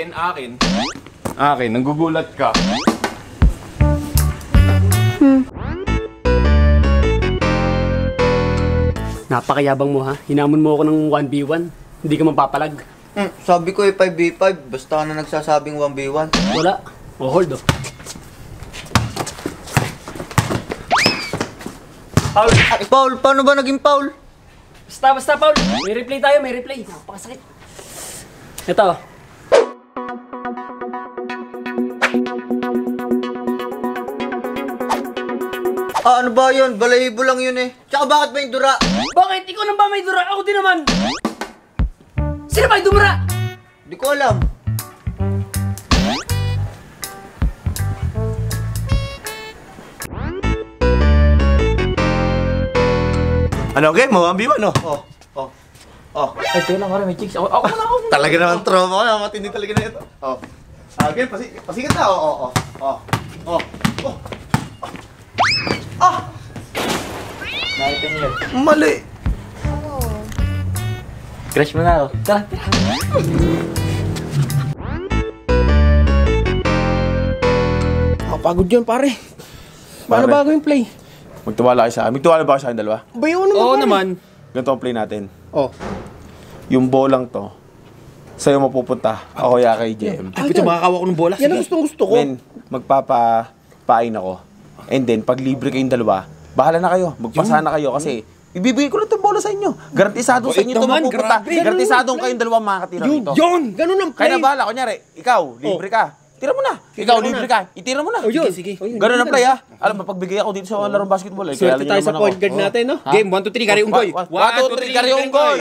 Akin, nanggugulat ka. Napakayabang mo ha. Hinamon mo ako ng 1v1. Hindi ka mapapalag. Sabi ko 5v5, basta ka na nagsasabing 1v1. Wala. O hold oh. Paul! Ay, Paul! Paano ba naging Paul? Basta Paul. May replay tayo, may replay. Napakasakit. Ito. Ano ba yun? Balahibo lang yun eh. Tsaka bakit ba yung dura? Bakit? Ikaw nang ba may dura? Ako din naman. Sino ba yung dumura? Di ko alam. Ano, game mo? Ambiwan, no? Ay, tayo lang, may chicks. Ako na. Talaga naman trauma ko. Matindi talaga na ito. Game, pasikat na. Nakita niyo. Mali. Crush mo na ako. Tara. Pagod yun, pare. Paano bago yung play? Magtiwala kayo sa akin. Magtiwala ba kayo sa akin dalawa? Bayo naman, Oo pare. naman. Ganito ang play natin. Oh. Yung bolang to, sa'yo mapupunta. Ako ya kay JM. Ay, ito makakawa ko ng bola. Yan ang gusto ko. Men, magpapapain ako. And then, pag libre kayong dalawa, bahala na kayo. Magpasa na kayo kasi ibibigay ko lang itong bola sa inyo. Garantisado sa inyo ito mapupunta. Garantisadong kayong dalawa makakatira dito. Yun! Ganun ang play. Kaya na bahala. Kunyari, ikaw, libre ka. Tira mo na. Ikaw, libre ka. Itira mo na. Sige. Ganun ang play, ha? Alam, mapagbigay ako dito sa larong basketball. Swerte tayo sa point guard natin, no? Game, 1, 2, 3, kari unggoy. 1, 2, 3, kari unggoy.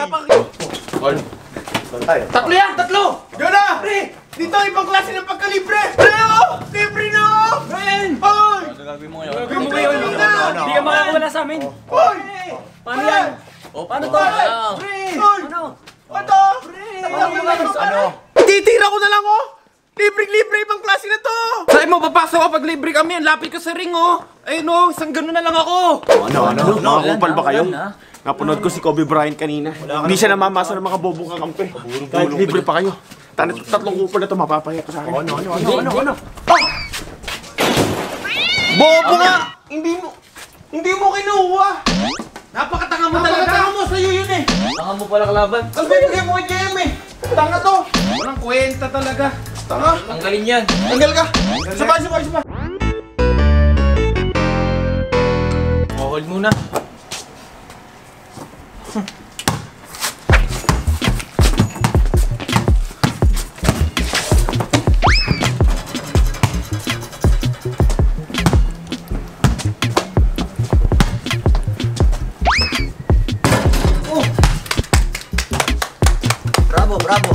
Tatlo yan! Tatlo! Diyan na! Pre! Dito, ibang klase ng pagkalibre! Pre, oh! Libre na, oh! Men! Hoy! Gagawin mo ngayon. Hindi ka makakawala sa amin. Hoy! Paano yan? Paano to? Pre! Ano? Ano? Ano? Titira ko na lang, oh! Libre-libre, ibang klase na to! Sa'yo mo, papasok ako pag libre kami. Lapit ka sa ring, oh! Ayun, oh! Isang gano'n na lang ako! Ano? Nakakupal ba kayo? Napanood ko si Kobe Bryant kanina. Hindi siya namamasa ng mga bobong kakampi. Kahit libre pa kayo. Tatlong kupal na ito, mapapaya ko sa akin. Ano? Bobo nga! Hindi mo kinuha! Napakatanga mo talaga! Napakatanga mo! Sa'yo yun eh! Tanga mo pala kalaban. Ang binigay mo kay JM eh! Tanga to! Walang kwenta talaga! Tanga! Tanggalin yan. Tanggal ka! Sabay! Hold muna. Bravo!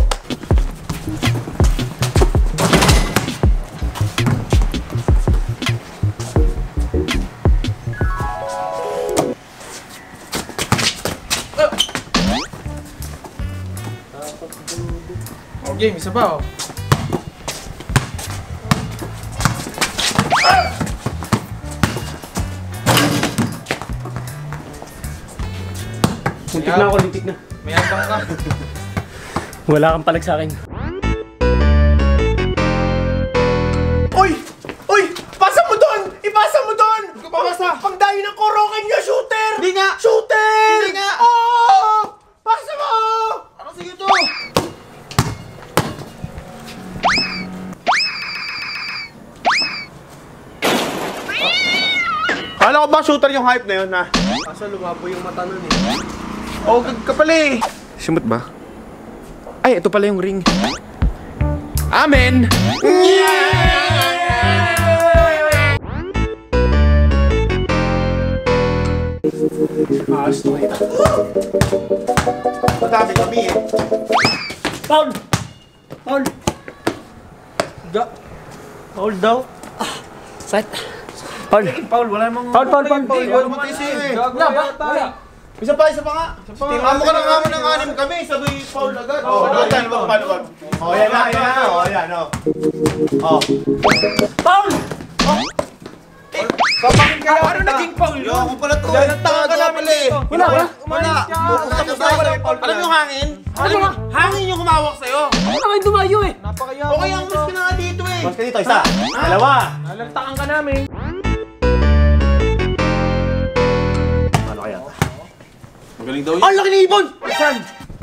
Game, isa pa, oh. Lintik na. May abang ka. Wala kang palag sa akin. Uy! Pasa mo doon! Ipasa mo doon! Pagdayo ng korokan niya, shooter! Hindi nga! Shooter! Hindi nga! Oh! Pasa mo! Ano sige to? Kala ko ba shooter yung hype na yun, ha? Pasa, lumabo yung mata nun eh. Oh, ka pala eh! Simot ba? Ay, ito pala yung ring. Amen! Gusto ko ito. Madami kami eh. Paul! Paul daw. Sait. Paul, wala namang... Paul! Wala mo tayo sa'yo eh. Wala. Isa pa nga. Amo ka ng anim kami, sabay foul agad. Yan, paano? Yan na. Paul! Papakin ka lang. Ano naging foul yun? Ako pala to. Yan ang tanga ka pala eh. Wala ba? Wala. Alam mo yung hangin? Alam mo, hangin yung kumawak sa'yo. Ano kayo dumayo eh? Okay, ang mas ka na nga dito eh. Mas ka dito, isa. Dalawa. Alantakan ka namin. Ano kaya? Magaling daw yun. Ang laki ni Ibon! Saan?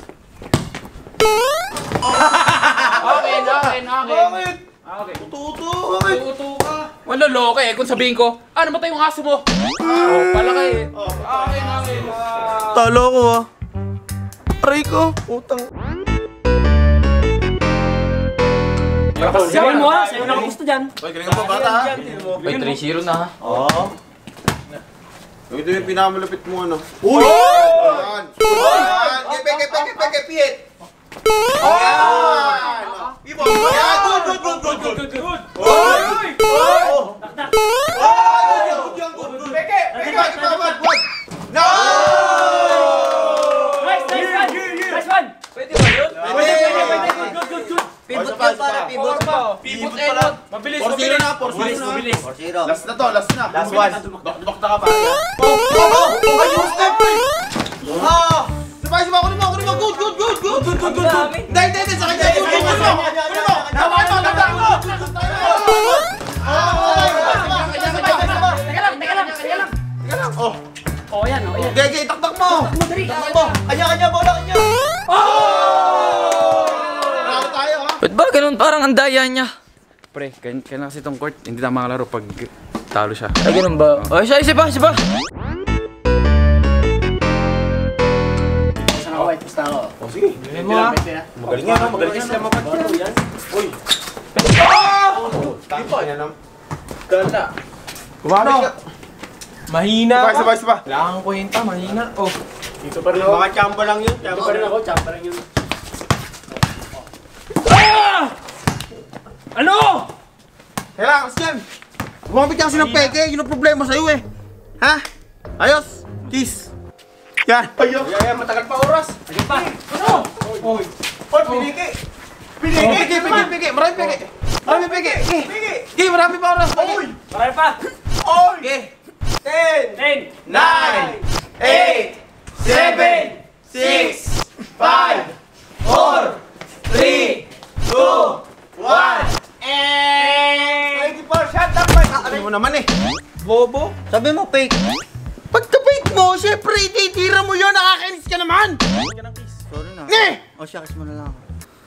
Bakit? Okay. Tuto ka. Wala loko eh. Kung sabihin ko, namatay yung aso mo. Palaki eh. Okay. Talo ko ah. Aray ko. Utang. Sabihin mo ha, sa'yo na gusto dyan. Uy, galing ka pa bata ha. May 3-0 na ha. Oo. Ito yung pinakamalapit mo ano. Uy! Yan! Kepe, piyet! Yan! Ibon! Yan! Good! Uy! Peke! No! Nice one! Pwede ba yun? Pwede. Good. Pivot ka para, pivot. Pivot elot. Mabilis. 4-0 na. Bilis. 4-0. Last na to. Last one. Dokta ka pa. Ayun, step! Sabay ako naman. Good. Hindi. Sa kanya. Teka lang. Oh, yan. Gege, taktak mo. Kanya, bola kanya. Bravo tayo ha. Ba't ba ganun? Parang ang daya niya. Pre, kailan kasi itong court, hindi na makalaro pag talo siya. Ay, ganun ba? O, isa pa. Basta ako. Sige. Magaling nga, magaling sila mapat yan. Uy. Tapa yan ang... Gala. Kumamit ka. Mahina Sabay, sabay, sabay. Wala kang kwenta, mahina. Oh. Dito pa rin ako. Baka chamba lang yun. Chamba rin ako, chamba rin yun. Ano? Kailangan kasi yan. Gumamit ka kasi ng peke. Yun ang problema sa'yo eh. Ha? Ayos. Kiss. Yan. Ayos. Yan, matagal pa oras. Ayun pa. Ano? Oy. Oy, piniki. Piniki. Marami peke. Marami peke. Peke. Marami pa oras. Oy. Marami pa. Oy. 10. 10. 9, 8, 7, 6, 5, 4, 3, 2, 1, and... 24, shut up! Ano mo naman eh? Bobo. Sabi mo fake. Pagka-fake mo, syempre, ititira mo yun, nakakainis ka naman! Sorry na. Ne! O siya, kiss mo na lang ako.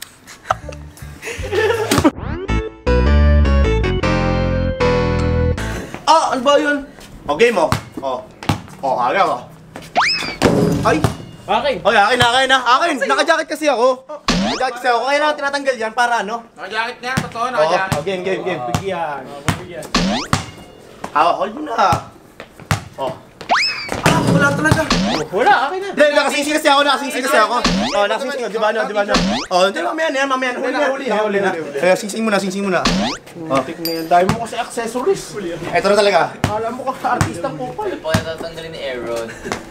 Ano ba yun? Okay mo. Agaw mo. Ay! Okay. Oy, akin na. Akin! Naka-jacket kasi ako. Kaya na tinatanggal yan para ano? Naka-jacket niya, totoo, naka-jacket. Game. Bigyan. Hold mo na. Wala talaga. Wala, akin na. Hindi, nakasingsi kasi ako. Nakasingsi ko, di ba no? Hindi, mamaya na. Huli na. Kaya sing mo na. Tik na yan. Dahil mo kasi accessories. Ito na talaga. Alam mo ka, artista po pa. Ito po yung tatanggalin ni Aaron.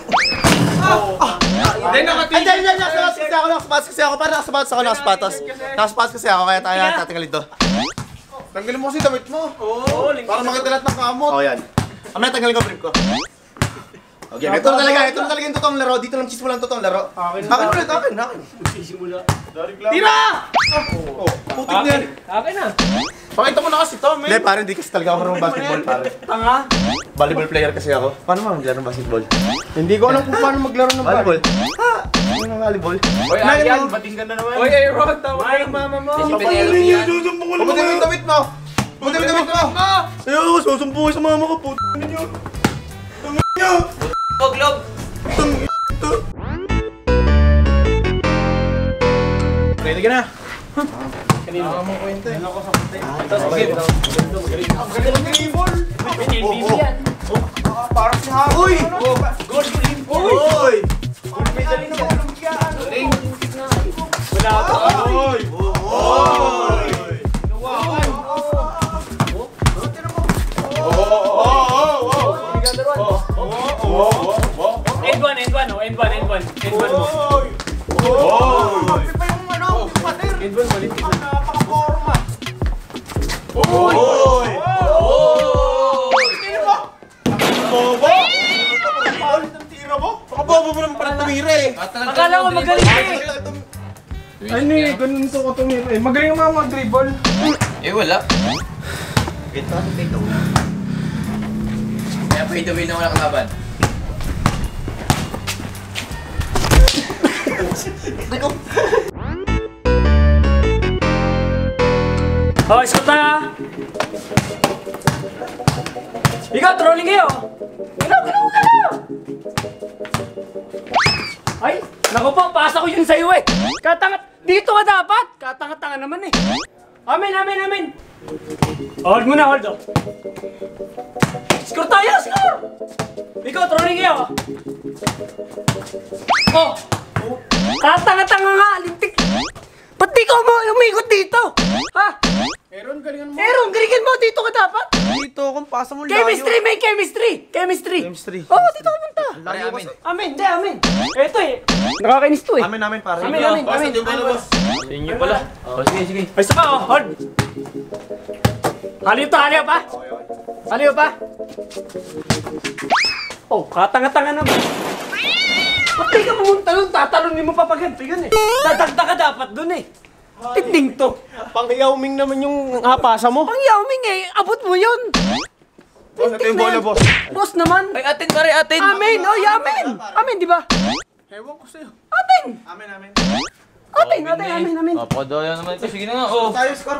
Hindi, nakasapatos kasi ako. Para nakasapatos ako, nakasapatos kasi ako, kaya tayo tatanggalin to. Tanggalin mo kasi damit mo. Oo, Para makita lahat ng kamot. Yan. Mamaya tanggalin ko brief ko. Okay, ito na talaga yung totoong laro. Dito lang chismo lang totoong laro. Akin ulit. Sisimula. Tira! Putik na yan. Akin na. Pakita mo na kasi to, men. Hindi, parang hindi kasi talaga ako marunong basketball, pare. Tanga. Volleyball player kasi ako. Paano mo maglaro ng basketball? Hindi ko alam kung paano maglaro ng Volleyball? Ano ng volleyball? Oy, Arian, bating ka na naman. Oy, Aaron, tawag ka ng mama mo. Puti mo yung damit mo! Ayaw, susumpukin sa mama ko, puti ninyo. Tangin niyo! Poglog! Ready ka na? Kanina ka mong kwento eh. Ako sa puti. Galing yan. Parang si Haroy! Gold green boy! Uy! Wala ito. Oy! End one mo. End one, maliit na. Napaka-forma! Tira mo! Bobo! Tira mo? Baka mo naman pala tumira eh. Akala ko magaling ka eh. Ano eh, ganun to ko tumira eh. Magaling ang mga mag-dribble. Eh, wala. Kaya pay to win na wala kalaban. Oh, iskot na! Ikaw, trolling kayo! Galaw! Ay, naku po, pasa ko yun sa'yo eh! Dito ka dapat! Katanga-tanga naman eh! Amen! Hold mo na, hold oh! Score tayo, score! Ikaw, trolling kayo! Oh! Katanga-tanga nga, lintik! Ba't di ka mo umikot dito? Ha? Aaron, galingan mo. Aaron, galingan mo! Dito ka dapat! Dito, kung pasa mo layo. Chemistry, may chemistry! Oo, dito ka punta! Layo kasi. Amen! Eto eh! Nakakainis to eh! Amin, pare. Amen! Inyo pala. Oh, sige. Ay, isa pa oh! Hold! Haliw pa! Oh, katanga-tanga naman! Ba't di ka pumunta doon? Tatalunin mo pa pag ganito yun eh! Dadagda ka dapat doon eh! Tinding to! Pang-yauming naman yung hapasa mo. Ang yauming eh! Abot mo yun! Boss, ito yung bola, boss. Boss naman! Ay, atin pare, atin. Amen! Oh, amen! Amen, di ba? Ewan ko sa'yo. Atin! Amin. Amen! Papadaya naman ito. Sige na nga, oh. Tayo, score.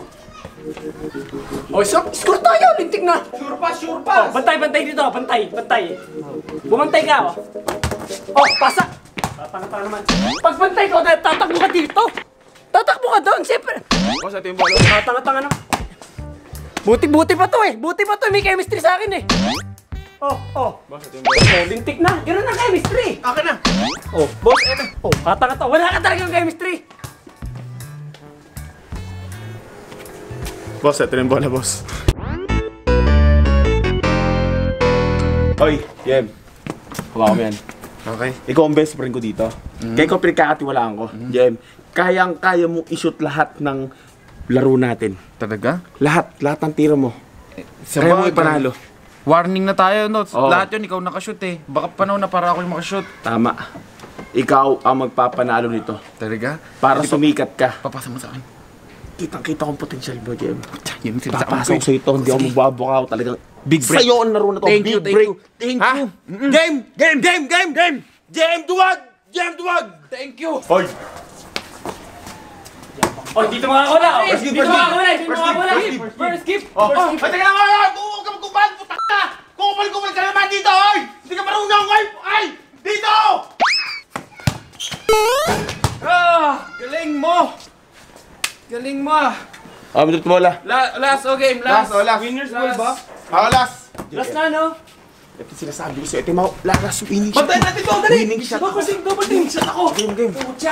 Oh, score tayo! Lintik na! Sure pass. Bantay dito, bantay. Bumantay ka, oh. Oh, pasa! Tatanga naman. Pag bantay ko, tatakbo ka dito. Tatakbo ka doon, siyempre. Boss, ito yung bola. Tatanga naman. Buti pa to eh. May chemistry sa akin eh. Oh. Boss, ito yung bola. Oh, lintik na. Ganun ang chemistry. Akin na. Oh, boss, eto. Oh, katanga. Wala ka talagang chemistry. Boss, ito yung bola, boss. Oy, Jem. Hawa ko yan. Okay. Ikaw ang best friend ko dito. Kaya ikaw pinagkakatiwalaan ko. Jem, kayang-kaya mong i-shoot lahat ng laro natin. Talaga? Lahat ng tiro mo. Kaya mo ipanalo. Warning na tayo, no? Oo. Lahat yun, ikaw nakashoot eh. Baka panahon na para ako yung makashoot. Tama. Ikaw ang magpapanalo nito. Talaga? Para sumikat ka. Papasa mo sa akin. Kitang-kita kong potential mo, Jem. Yun sinasabi ko. Papasok sa'yo ito, hindi ako magbabukaw. Talagang Big break. sa'yo ang laro na to. Thank you. Thank you. Game! Jem, duwag! Thank you. Hoy. Oh, dito makakawala. Oh. First skip. First skip. Teka lang, oy! Huwag ka magkumpal! Putak ka! Kupal ka naman dito, oy! Hindi ka marunong, oy! Ay! Dito! Galing mo. Minute bola. Last game. Last. Winners ball ba? Last. Last na, no? Ito sinasabi ko sa'yo. Ito yung mga lakas winning shot. Bantayan natin to, dali! Winning shot. Double team shot ako! Game. Pucha!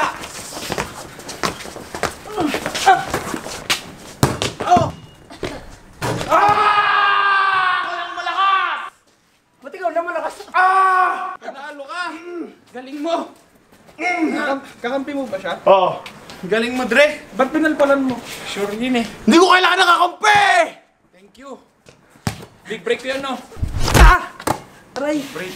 Walang malakas! Ba't ikaw na malakas? Panalo ka! Galing mo! Kakampi mo ba siya? Oh. Galing mo, Dre! Ba't pinalpalan mo? Sure yun eh. Hindi ko kailangan nakakampi! Thank you. Big break yun, no? Aray. Break.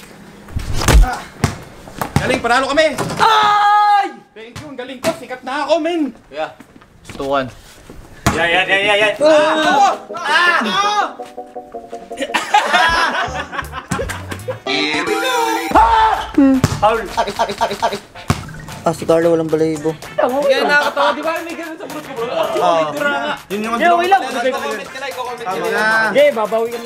Galing, panalo kami! Ay! Thank you, ang galing ko. Sikat na ako, men! Yeah. Tuwan. Yan. Paul. Ari. Si Carlo walang balahibo. Yan, nakakatawa. Di ba may ganun sa group ko, bro? May tura nga. Yun yung Yeah, okay lang. Comment ka lang, comment ka lang. na. Okay, babawi kami.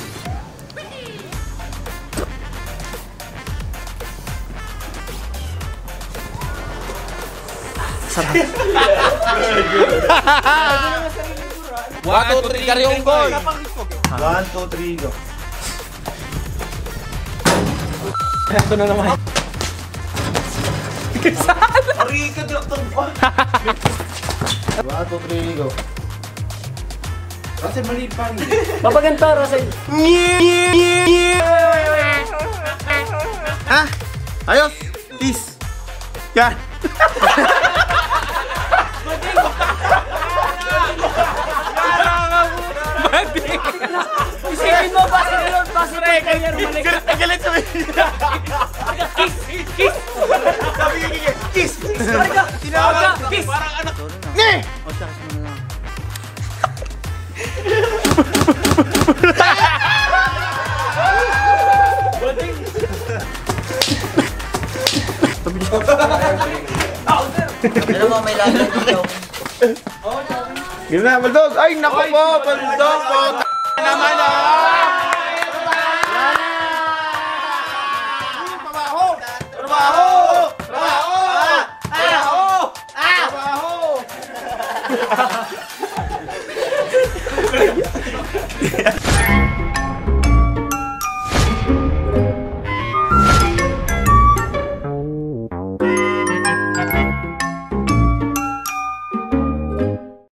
One, two, three, karyong goal! 1, 2, 3, go. Ito na naman. Arika, direktor pa. 1, 2, 3, go. Kasi maliit pa rin. Papaganta, Russell. Ha? Ayos! Peace! Yan! Isipin mo, base na yun. Base na yun. Galit sa Kiss! Kiss! Sabi niya, kiss! Sorry ka! Tinawag ka! Kiss! Ne! Ano mo, may lahat dito. Gina na, Baldog! Ay, naku po, Baldog po! Naman